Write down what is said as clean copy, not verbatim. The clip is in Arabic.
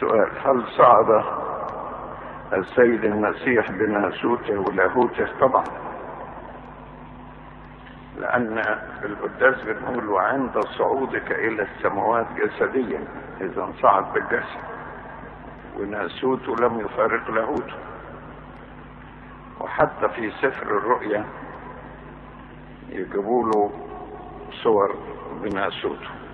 سؤال: هل صعد السيد المسيح بناسوته ولاهوته؟ طبعا، لأن في القداس بنقول: وعند صعودك إلى السماوات جسديا، إذا صعد بالجسد، وناسوته لم يفارق لاهوته. وحتى في سفر الرؤيا يجيبوا له صور بناسوته.